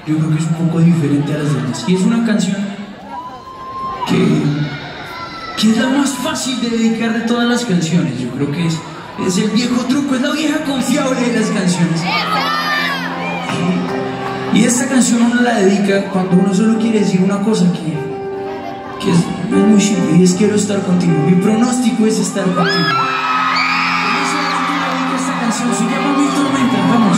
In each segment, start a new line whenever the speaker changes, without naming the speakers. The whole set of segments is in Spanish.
yo creo que es un poco diferente a las demás. Y es una canción que es la más fácil de dedicar de todas las canciones. Yo creo que es el viejo truco, es la vieja confiable de las canciones. Y esta canción uno la dedica cuando uno solo quiere decir una cosa que es muy simple, y es: quiero estar contigo. Mi pronóstico es estar contigo. Por eso le dedico esta canción, se llama Mi Tormenta. Vamos.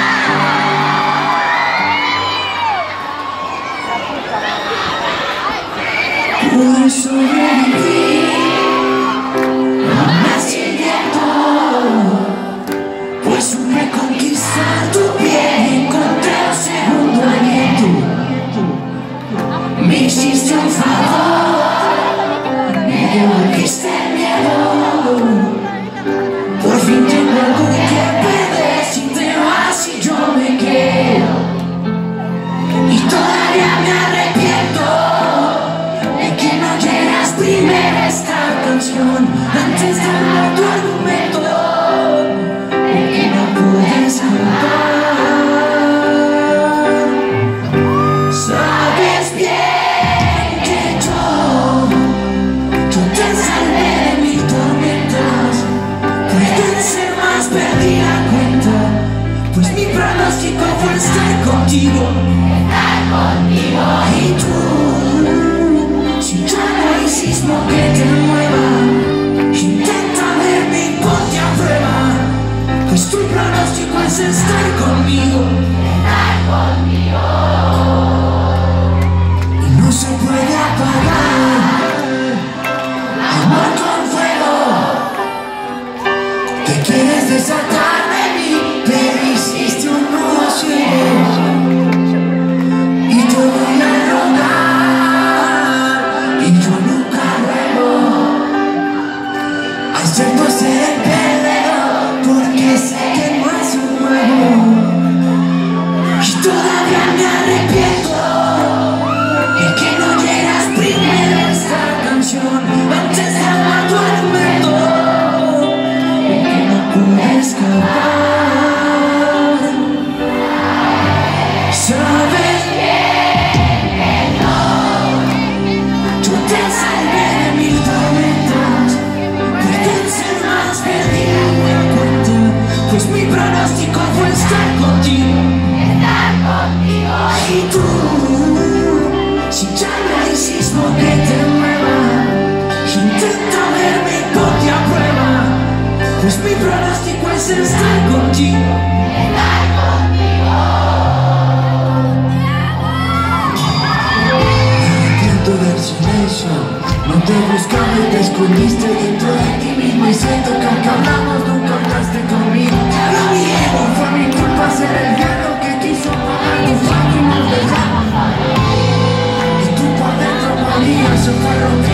Pude sobrevivir a más viento, pues supe conquistar tu piel, encontré un segundo aliento. Me hiciste un favor, me devolviste el miedo. Por fin tengo algo que perder, si te vas y yo me quedo. Y todavía me arrepiento primero esta canción antes de hablar tu argumento, porque no puedes cantar. Sabes bien que yo te salvé de mis tormentas, pueden ser más, perdí la cuenta, pues mi pronóstico fue estar contigo, y tú, si yo no hay sismo que te mueva, intenta verme y ponte a prueba, pues tu pronóstico es estar conmigo, y no se puede apagar amor con fuego. Te quieres desatar de mí, pero hiciste un nudo ciego. Acepto ser el perdedor porque sé que no es un juego. Y todavía me arrepiento de que no llegas primero a esta canción antes de hablar tu argumento, porque no pude escapar. Sabes bien que no, yo te salvé de mil tormentas, perdí la cuenta, pues mi pronóstico fue estar contigo, y tú, si ya no hay sismo que te mueva, intenta verme y ponte a prueba, pues mi pronóstico es estar contigo. Del silencio, no te buscaba y te escondiste dentro de ti mismo, y siento que aunque hablamos nunca hablaste conmigo. Lo niego, fue mi culpa ser el hielo que quiso pagar tu fama y nos dejamos. Y tú por dentro morías, se fue rompiendo.